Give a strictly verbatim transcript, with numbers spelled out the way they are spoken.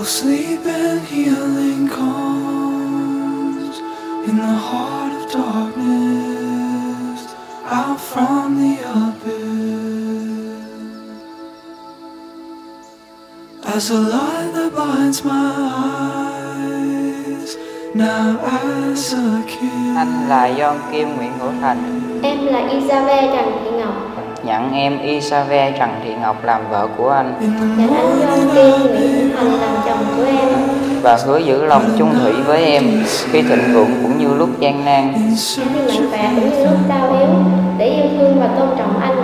Oh, sleep and healing comes in the heart of darkness, out from the abyss. As a light that blinds my eyes, now as a kiss. Anh là John Kim Nguyễn Hữu Thành. Em là Isabel Trần Thị Ngọc. Nhận em Isabel Trần Thị Ngọc làm vợ của anh. Nhận anh John Kim Nguyễn Hữu Thành làm chồng của em. Và hứa giữ lòng chung thủy với em khi thịnh vượng cũng như lúc gian nan. Khi mạnh khỏe cũng như lúc đau yếu, để yêu thương và tôn trọng anh